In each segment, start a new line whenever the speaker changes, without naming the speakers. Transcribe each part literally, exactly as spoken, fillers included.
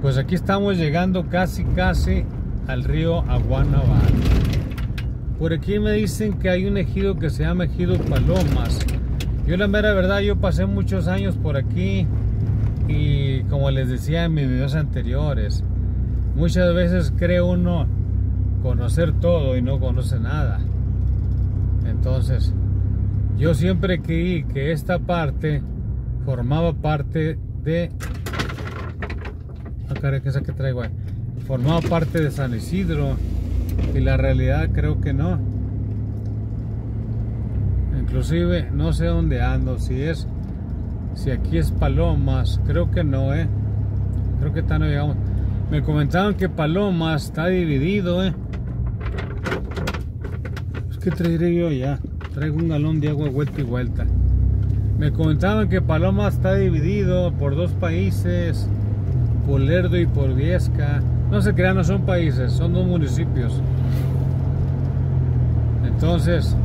Pues aquí estamos llegando casi casi al río Aguanaval. Por aquí me dicen que hay un ejido que se llama Ejido Palomas. Yo la mera verdad, yo pasé muchos años por aquí y como les decía en mis videos anteriores, muchas veces cree uno conocer todo y no conoce nada. Entonces, yo siempre creí que esta parte formaba parte de... Ah, caray, ¿qué es que traigo ahí? Formaba parte de San Isidro y la realidad creo que no. Inclusive no sé dónde ando, si es, si aquí es Palomas, creo que no, eh. Creo que está no llegamos. Me comentaban que Palomas está dividido, eh. Pues qué traeré yo ya. Traigo un galón de agua vuelta y vuelta. Me comentaban que Palomas está dividido por dos países, por Lerdo y por Viesca. No se crean, no son países, son dos municipios. Entonces,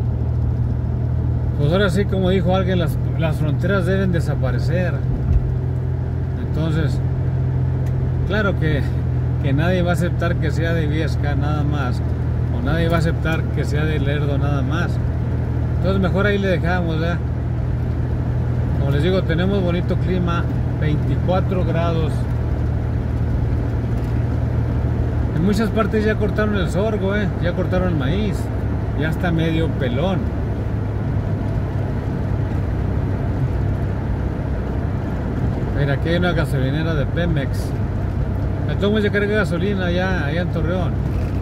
pues ahora sí, como dijo alguien, las, las fronteras deben desaparecer. Entonces, claro que, que nadie va a aceptar que sea de Viesca nada más, o nadie va a aceptar que sea de Lerdo nada más. Entonces mejor ahí le dejamos, ¿verdad? Como les digo, tenemos bonito clima, veinticuatro grados. En muchas partes ya cortaron el sorgo, ¿eh? Ya cortaron el maíz, ya está medio pelón. Mira, aquí hay una gasolinera de Pemex. Me tomo ya carga gasolina allá, allá en Torreón.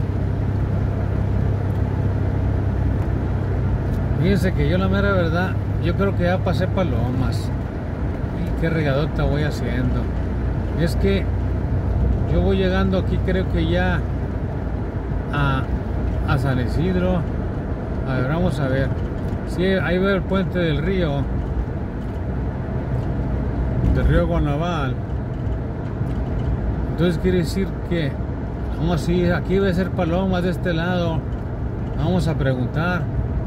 Fíjense que yo la mera verdad, yo creo que ya pasé Palomas. Y qué regadota voy haciendo. Es que yo voy llegando aquí, creo que ya a, a San Isidro. A ver, vamos a ver. Sí, ahí veo el puente del río. Del río Aguanaval. Entonces quiere decir que vamos a ir, aquí debe ser Palomas de este lado. Vamos a preguntar.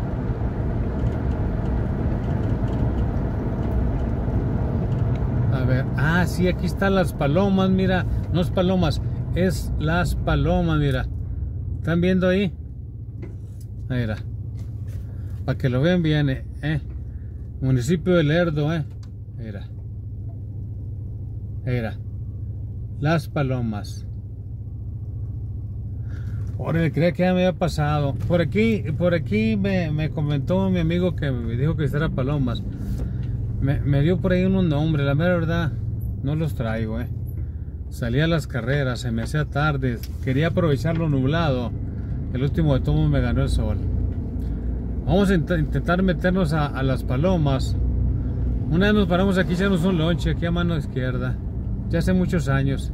A ver, ah, sí, aquí están las Palomas, mira, no es Palomas, es las Palomas, mira. ¿Están viendo ahí? Mira, para que lo vean bien, eh, eh. Municipio de Lerdo, eh. Mira. Mira. Las Palomas. Órale, creía que ya me había pasado. Por aquí, por aquí me, me comentó mi amigo que me dijo que era Palomas. Me, me dio por ahí unos nombres, la mera verdad no los traigo, eh. Salí a las carreras, se me hacía tarde, quería aprovechar lo nublado. El último de todo me ganó el sol. Vamos a int intentar meternos a, a las Palomas. Una vez nos paramos aquí, echamos un lonche aquí a mano izquierda. Ya hace muchos años.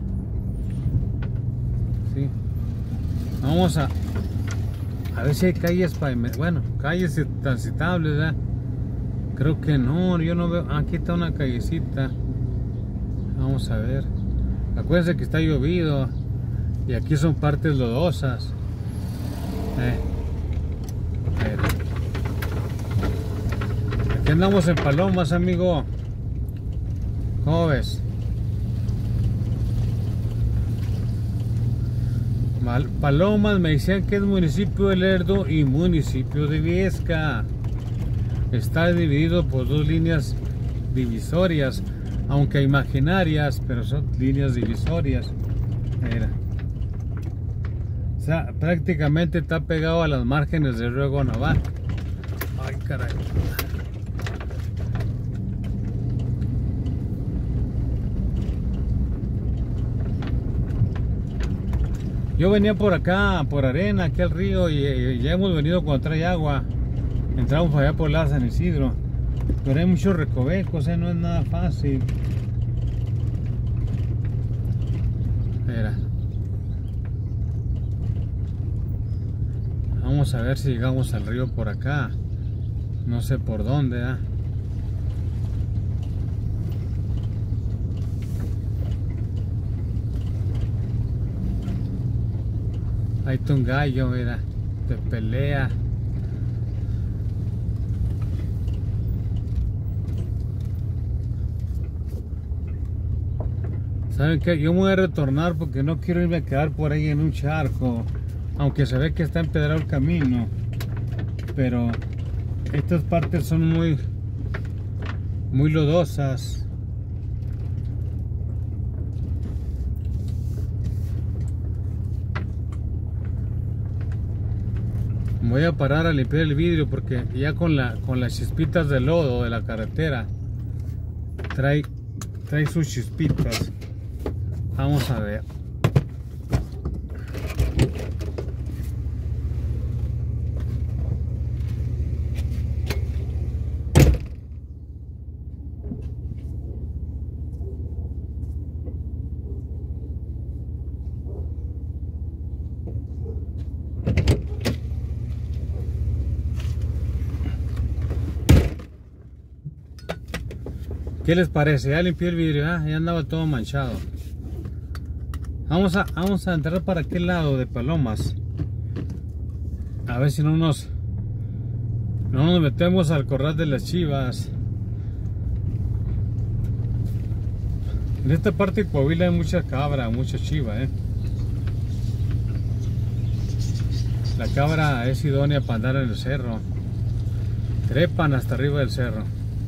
Sí. Vamos a a ver si hay calles para, bueno, calles transitables, ¿verdad? Creo que no, yo no veo. Aquí está una callecita. Vamos a ver. Acuérdense que está llovido y aquí son partes lodosas. Eh. Aquí andamos en Palomas, amigo. ¿Cómo ves? Palomas me decían que es municipio de Lerdo y municipio de Viesca. Está dividido por dos líneas divisorias, aunque imaginarias, pero son líneas divisorias. Mira. O sea, prácticamente está pegado a las márgenes del río Aguanaval. Ay, caray. Yo venía por acá, por arena, aquí al río, y, y ya hemos venido cuando trae agua. Entramos allá por la San Isidro, pero hay muchos recovecos, ¿eh? No es nada fácil. Mira. Vamos a ver si llegamos al río por acá. No sé por dónde, ¿eh? Ahí está un gallo, mira, de pelea. ¿Saben qué? Yo me voy a retornar porque no quiero irme a quedar por ahí en un charco. Aunque se ve que está empedrado el camino. Pero estas partes son muy, muy lodosas. Voy a parar a limpiar el vidrio porque ya con la con las chispitas de lodo de la carretera trae trae sus chispitas. Vamos a ver. ¿Qué les parece? Ya limpié el vidrio, ¿eh? Ya andaba todo manchado. Vamos a, vamos a entrar para aquel lado de Palomas. A ver si no nos no nos metemos al corral de las chivas. En esta parte de Coahuila hay mucha cabra, mucha chiva, ¿eh? La cabra es idónea para andar en el cerro. Trepan hasta arriba del cerro.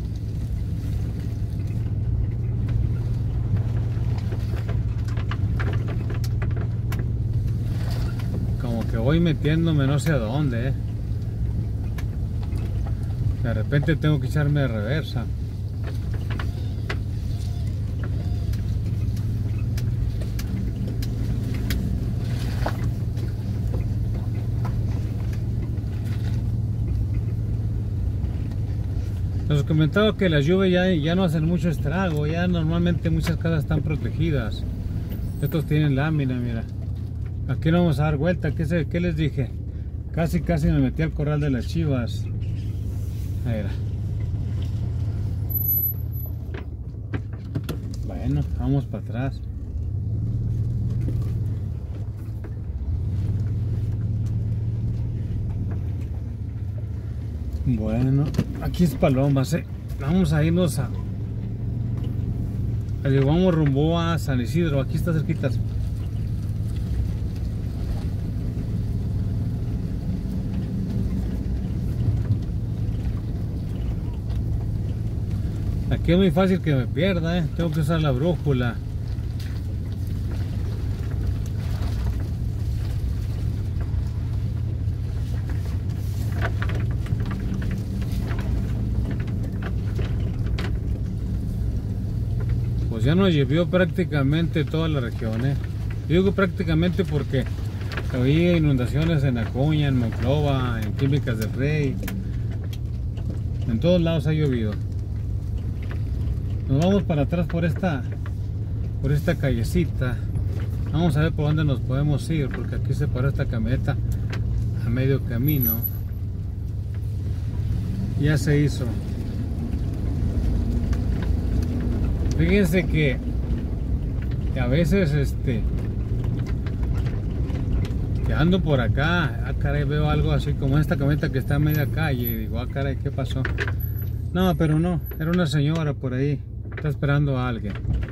Que voy metiéndome no sé a dónde, eh. De repente tengo que echarme de reversa. Les comentaba que las lluvias ya, ya no hacen mucho estrago. Ya normalmente muchas casas están protegidas. Estos tienen lámina, mira. Aquí no vamos a dar vuelta. ¿Qué, se, ¿Qué les dije? Casi, casi me metí al corral de las chivas. Ahí era. Bueno, vamos para atrás. Bueno, aquí es Palomas, ¿eh? Vamos a irnos a... Vamos rumbo a San Isidro. Aquí está cerquita. Aquí es muy fácil que me pierda, ¿eh? Tengo que usar la brújula. Pues ya nos llovió prácticamente toda la región, ¿eh? Yo digo prácticamente porque había inundaciones en Acuña, en Monclova, en Químicas del Rey. En todos lados ha llovido. Nos vamos para atrás por esta por esta callecita. Vamos a ver por dónde nos podemos ir, porque aquí se paró esta camioneta a medio camino. Ya se hizo. Fíjense que, que a veces este que ando por acá, ah caray, veo algo así como esta camioneta que está a media calle y digo, ah caray, ¿qué pasó? No, pero no, era una señora por ahí. Está esperando a alguien.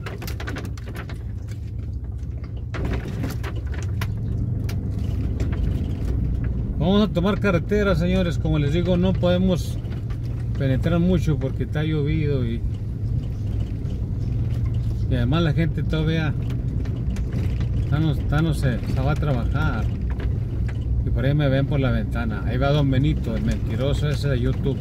Vamos a tomar carretera, señores. Como les digo, no podemos penetrar mucho porque está llovido y, y además la gente todavía está no, está no sé, se va a trabajar. Y por ahí me ven por la ventana. Ahí va Don Benito, el mentiroso ese de YouTube.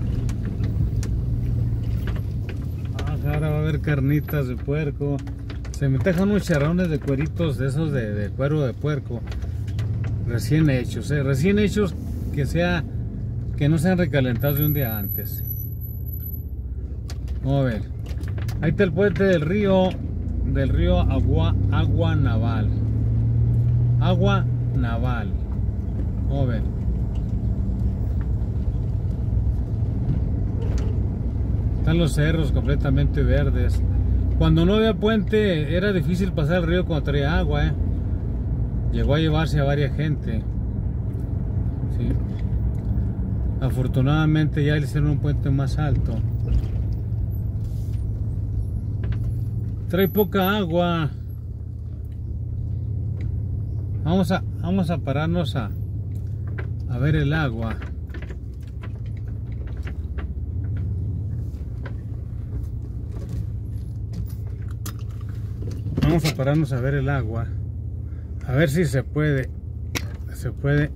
Ahora va a haber carnitas de puerco. Se me dejan unos charrones de cueritos de esos de, de cuero de puerco recién hechos, ¿eh? Recién hechos, que sea que no sean recalentados de un día antes. Vamos a ver. Ahí está el puente del río del río Agua, Agua Naval. Agua Naval. Vamos a ver. Están los cerros completamente verdes. Cuando no había puente era difícil pasar el río cuando traía agua, ¿eh? Llegó a llevarse a varias gente. ¿Sí? Afortunadamente ya le hicieron un puente más alto. trae poca agua. Vamos a, vamos a pararnos a, a ver el agua. Vamos a pararnos a ver el agua. A ver si se puede. Se puede.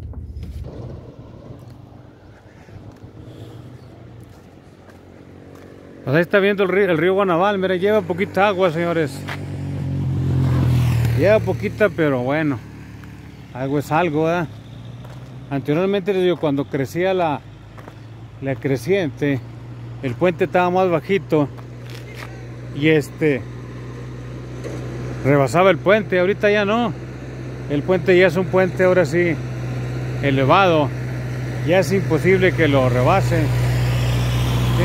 Pues ahí está viendo el río, el río Guanaval. Mira, lleva poquita agua, señores. Lleva poquita, pero bueno. Algo es algo, ¿verdad? Anteriormente, les digo, cuando crecía la, la creciente, el puente estaba más bajito. Y este... rebasaba el puente. Ahorita ya no. El puente ya es un puente, ahora sí, elevado. Ya es imposible que lo rebase. ¿Sí?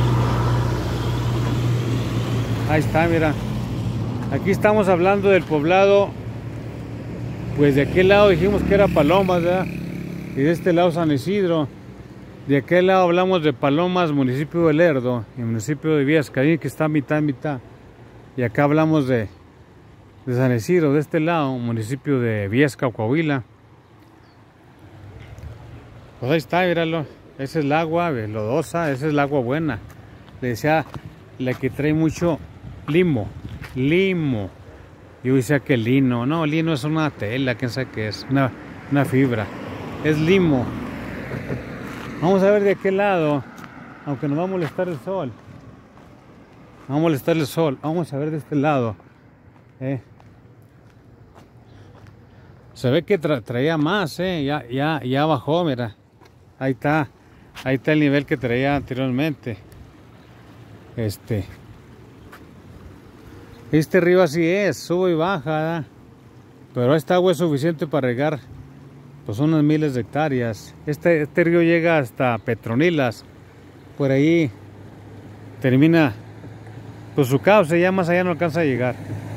Ahí está, mira. Aquí estamos hablando del poblado. Pues de aquel lado dijimos que era Palomas, ¿verdad? Y de este lado San Isidro. De aquel lado hablamos de Palomas, municipio de Lerdo, y municipio de Viesca, que está mitad en mitad. Y acá hablamos de, de San Isidro, de este lado, municipio de Viesca o Coahuila. Pues ahí está, míralo. Esa es el agua lodosa, esa es el agua buena. Le decía, la que trae mucho limo, limo. Yo decía que lino, no, lino es una tela, quién sabe qué es, una, una fibra. Es limo. Vamos a ver de aquel lado, aunque nos va a molestar el sol. Nos va a molestar el sol. Vamos a ver de este lado. Eh. Se ve que tra traía más, eh. ya, ya, ya bajó, mira. Ahí está. Ahí está el nivel que traía anteriormente. Este. Este río así es, sube y baja, ¿verdad? Pero esta agua es suficiente para regar pues unas miles de hectáreas. Este, este río llega hasta Petronilas. Por ahí termina pues su cauce, ya más allá no alcanza a llegar.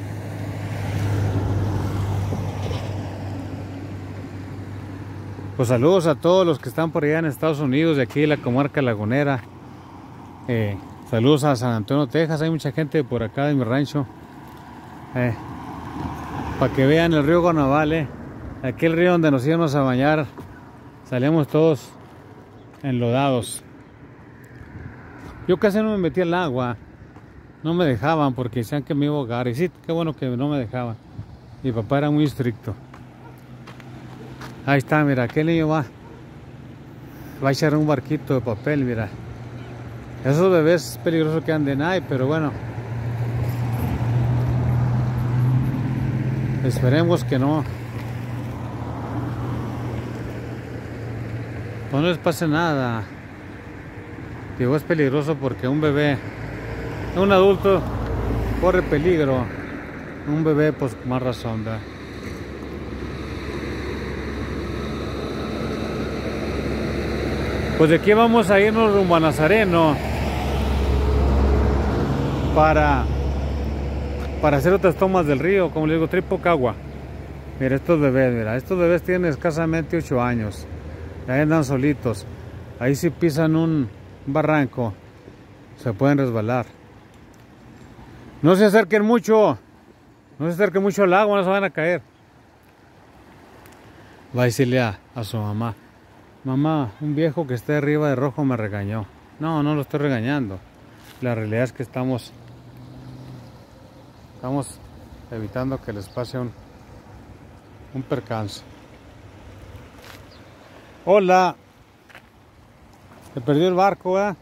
Pues saludos a todos los que están por allá en Estados Unidos, de aquí de la comarca lagunera. Eh, saludos a San Antonio, Texas. Hay mucha gente por acá de mi rancho. Eh, para que vean el río Guanaval, eh. Aquel río donde nos íbamos a bañar, salíamos todos enlodados. Yo casi no me metí al agua, no me dejaban porque decían que me iba a ahogar. Y sí, qué bueno que no me dejaban. Mi papá era muy estricto. Ahí está, mira, aquel niño va va a echar un barquito de papel, mira. Esos bebés es peligroso que anden ahí, pero bueno, esperemos que no pues no les pase nada. Digo, es peligroso porque un bebé, un adulto corre peligro, un bebé pues con más razón, ¿verdad? Pues de aquí vamos a irnos rumbo a Nazareno para para hacer otras tomas del río. Como les digo, trae poca agua. Mira estos bebés, mira, estos bebés tienen escasamente ocho años. Ahí andan solitos. Ahí si pisan un barranco se pueden resbalar. No se acerquen mucho. No se acerquen mucho al agua, no se van a caer. Va a decirle a, a su mamá: mamá, un viejo que esté arriba de rojo me regañó. No, no lo estoy regañando. La realidad es que estamos estamos evitando que les pase un, un percance. Hola. Se perdió el barco, ¿eh?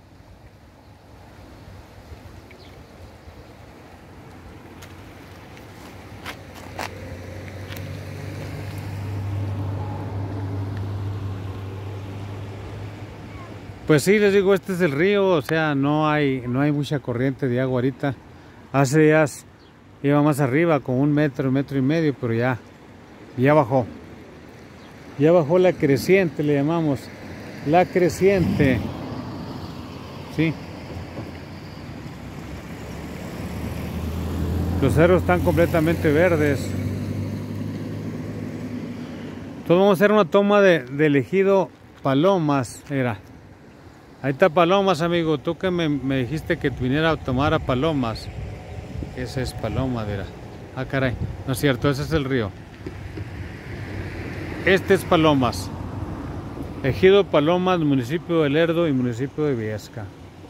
Pues sí, les digo, este es el río, o sea, no hay, no hay mucha corriente de agua ahorita. Hace días iba más arriba, con un metro, un metro y medio, pero ya, ya bajó. Ya bajó la creciente, le llamamos. La creciente. Sí. Los cerros están completamente verdes. Entonces vamos a hacer una toma de, del ejido Palomas. Era. Ahí está Palomas, amigo. Tú que me, me dijiste que viniera a tomar a Palomas. Ese es Paloma, mira. Ah, caray, no es cierto, ese es el río. Este es Palomas. Ejido Palomas, municipio de Lerdo y municipio de Viesca.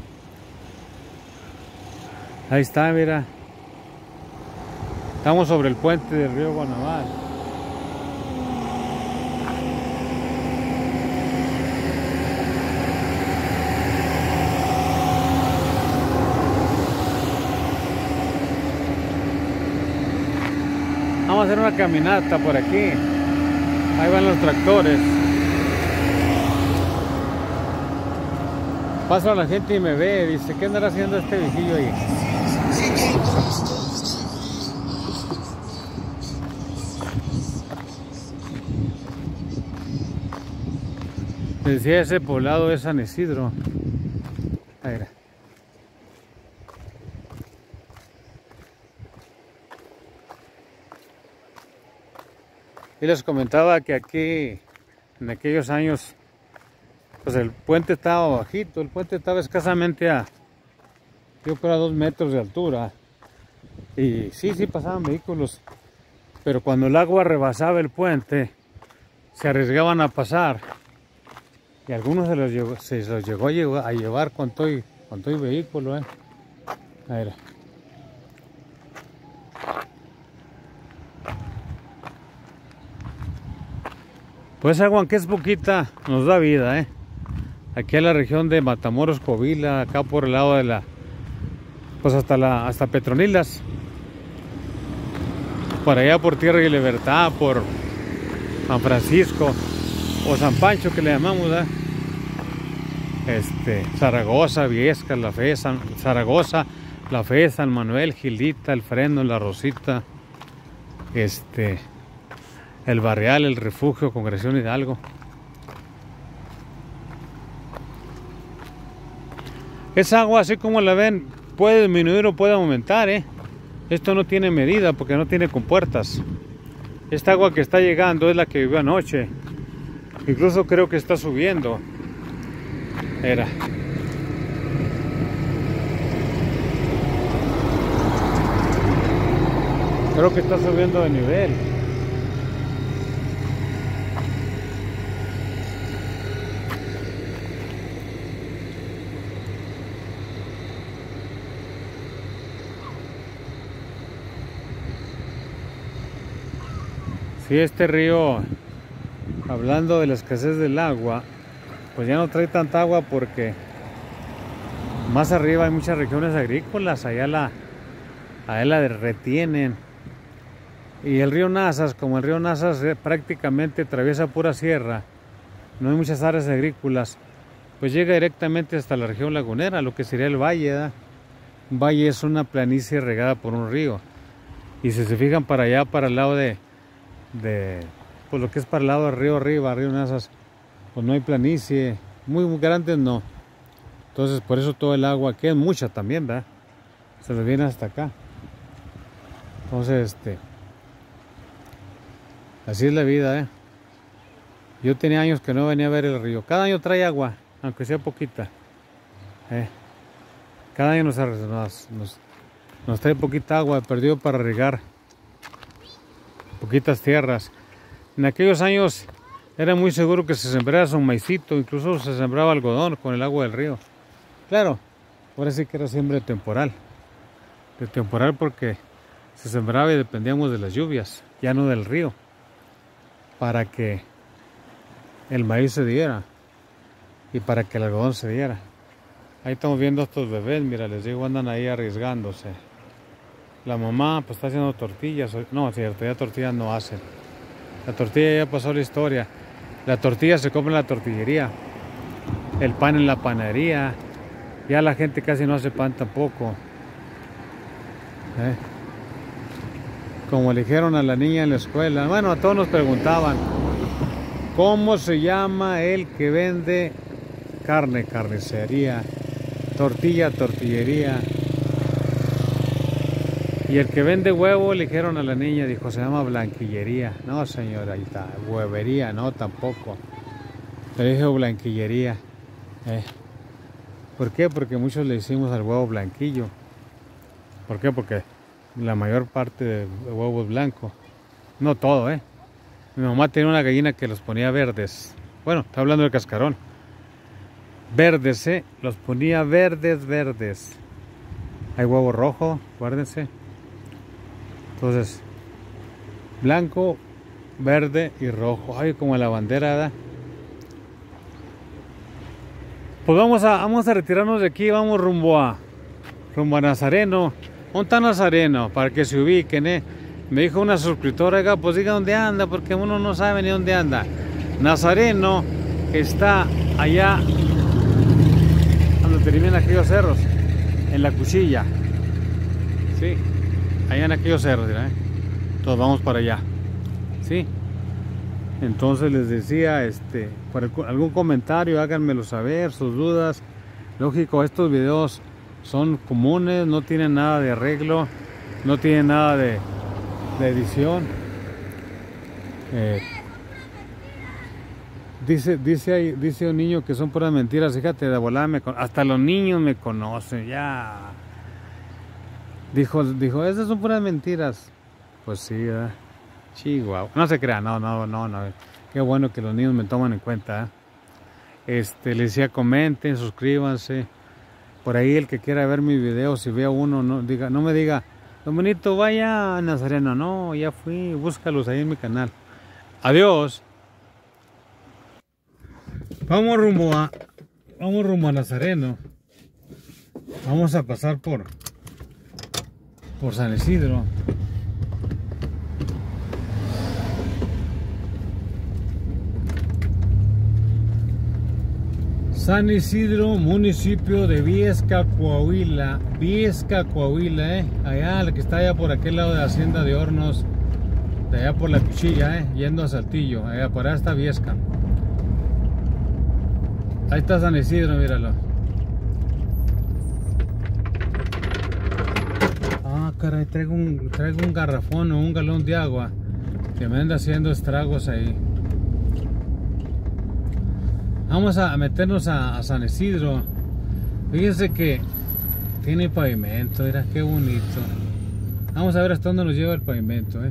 Ahí está, mira. Estamos sobre el puente del río Guanaval. Vamos a hacer una caminata por aquí. Ahí van los tractores. Pasa la gente y me ve, dice, ¿qué andará haciendo este viejillo ahí? Decía, ese poblado es San Isidro. Ahí era. Y les comentaba que aquí, en aquellos años, pues el puente estaba bajito, el puente estaba escasamente a, yo creo, a dos metros de altura. Y sí, sí pasaban vehículos, pero cuando el agua rebasaba el puente, se arriesgaban a pasar. Y algunos se los llegó, se los llegó a llevar, a llevar con todo y, con todo y vehículo, ¿eh? A ver. Pues agua, aunque es poquita, nos da vida, ¿eh? Aquí en la región de Matamoros, Covila, acá por el lado de la, pues hasta la, hasta Petronilas, por allá por Tierra y Libertad, por San Francisco o San Pancho que le llamamos, ¿eh? Este, Zaragoza, Viesca, La Fe, San, Zaragoza, La Fe, San Manuel, Gilita, El Freno, La Rosita, este, El Barrial, El Refugio, Congregación Hidalgo. Esa agua, así como la ven, puede disminuir o puede aumentar, ¿eh? Esto no tiene medida porque no tiene compuertas. Esta agua que está llegando es la que vivió anoche. Incluso creo que está subiendo. Era. Creo que está subiendo de nivel. Sí, este río, hablando de la escasez del agua, pues ya no trae tanta agua porque más arriba hay muchas regiones agrícolas, allá la, allá la retienen. Y el río Nazas, como el río Nazas prácticamente atraviesa pura sierra, no hay muchas áreas agrícolas, pues llega directamente hasta la región lagunera, lo que sería el valle, ¿verdad? Un valle es una planicie regada por un río. Y si se fijan para allá, para el lado de, de pues lo que es para el lado del río arriba, río Nazas, pues no hay planicie, muy, muy grandes no. Entonces por eso todo el agua, que es mucha también, ¿verdad? Se les viene hasta acá. Entonces, este, así es la vida, ¿eh? Yo tenía años que no venía a ver el río. Cada año trae agua, aunque sea poquita. ¿eh? Cada año nos, nos, nos, nos trae poquita agua, perdido para regar poquitas tierras. En aquellos años era muy seguro que se sembrara un maicito, incluso se sembraba algodón con el agua del río. Claro, ahora sí que era siempre temporal. De temporal porque se sembraba y dependíamos de las lluvias, ya no del río, para que el maíz se diera y para que el algodón se diera. Ahí estamos viendo a estos bebés, mira, les digo, andan ahí arriesgándose. La mamá pues está haciendo tortillas, no, cierto, ya tortillas no hacen. La tortilla ya pasó la historia. La tortilla se come en la tortillería, el pan en la panadería, ya la gente casi no hace pan tampoco. ¿Eh? Como le dijeron a la niña en la escuela, bueno, a todos nos preguntaban, ¿cómo se llama el que vende carne? Carnicería, tortilla, tortillería. Y el que vende huevo, le dijeron a la niña, dijo, se llama blanquillería. No, señora, ahí está, huevería, no, tampoco. Le dije blanquillería. ¿Eh? ¿Por qué? Porque muchos le hicimos al huevo blanquillo. ¿Por qué? Porque la mayor parte de huevos blancos. No todo, eh. Mi mamá tenía una gallina que los ponía verdes. Bueno, está hablando del cascarón. Verdes, eh. Los ponía verdes, verdes. Hay huevo rojo, guárdense. Entonces, blanco, verde y rojo. Ay, como la bandera, ¿verdad? Pues vamos a, vamos a retirarnos de aquí. Vamos rumbo a, rumbo a Nazareno. ¿Dónde está Nazareno? Para que se ubiquen, eh. Me dijo una suscriptora, oiga, pues diga dónde anda, porque uno no sabe ni dónde anda. Nazareno está allá, donde terminan aquellos cerros, en la Cuchilla. Sí, allá en aquellos cerros, ¿eh? Entonces vamos para allá. Sí. Entonces les decía, este, por algún comentario, háganmelo saber, sus dudas. Lógico, estos videos son comunes, no tienen nada de arreglo, no tienen nada de de edición. eh, dice dice ahí, dice un niño que son puras mentiras. Fíjate, de volada me con... hasta los niños me conocen ya. Dijo, dijo, esas son puras mentiras. Pues sí, ¿verdad? Chihuahua. No se crean, no, no, no, no. Qué bueno que los niños me toman en cuenta, ¿eh? Este, les decía, comenten, suscríbanse. Por ahí el que quiera ver mis videos, si vea uno, no diga, no me diga, don Benito, vaya a Nazareno. No, ya fui, búscalos ahí en mi canal. Adiós. Vamos rumbo a, vamos rumbo a Nazareno. Vamos a pasar por, por San Isidro. San Isidro, municipio de Viesca, Coahuila. Viesca, Coahuila, eh. Allá, el que está allá por aquel lado de la Hacienda de Hornos. De allá por la Cuchilla, eh. Yendo a Saltillo. Allá por allá está Viesca. Ahí está San Isidro, míralo. Ah, caray, traigo un, traigo un garrafón o un galón de agua que me anda haciendo estragos ahí. Vamos a meternos a, a San Isidro. Fíjense que tiene pavimento, mira qué bonito. Vamos a ver hasta dónde nos lleva el pavimento, eh.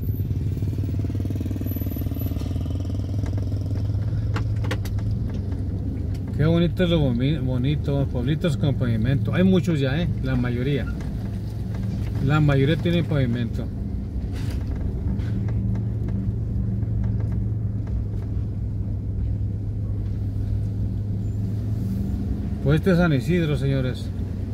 Qué bonito es lo bonito, pueblitos con pavimento. Hay muchos ya, eh, la mayoría. La mayoría tiene pavimento. Pues este es San Isidro, señores.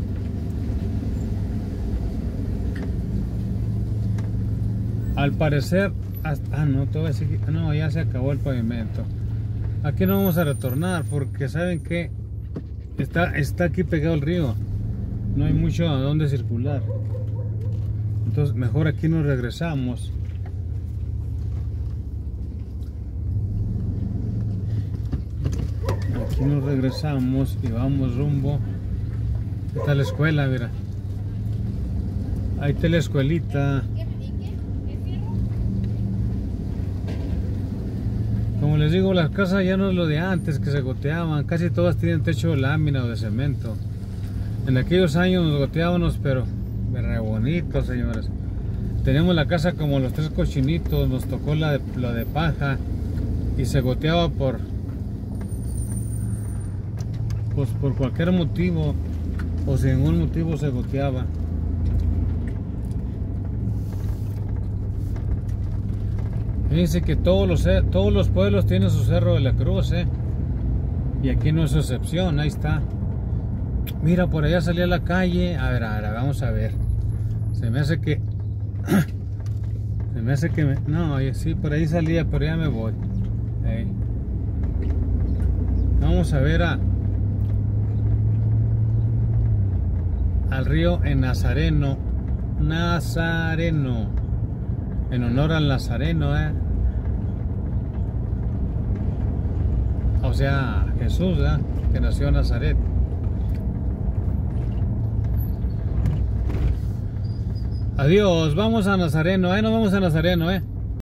Al parecer, hasta, ah, no, todavía sigue, no, ya se acabó el pavimento. Aquí no vamos a retornar porque saben que está, está aquí pegado el río. No hay mucho a dónde circular. Entonces, mejor aquí nos regresamos. Aquí nos regresamos y vamos rumbo. Ahí está la escuela, mira. Ahí está la escuelita. Como les digo, las casas ya no es lo de antes, que se goteaban. Casi todas tienen techo de lámina o de cemento. En aquellos años nos goteábamos, pero re bonito, señores. Tenemos la casa como los tres cochinitos. Nos tocó la de, la de paja y se goteaba por... pues por cualquier motivo o sin ningún motivo se goteaba. Fíjense que todos los, todos los pueblos tienen su Cerro de la Cruz, eh. Y aquí no es excepción, ahí está. Mira, por allá salía a la calle. A ver, a ver, vamos a ver. Se me hace que... se me hace que me... no, sí, por ahí salía, pero ya me voy. Ahí. Vamos a ver a... al río en Nazareno. Nazareno. En honor al Nazareno, eh. O sea, Jesús, ¿eh? Que nació en Nazaret. Adiós, vamos a Nazareno, eh. Nos vamos a Nazareno, eh.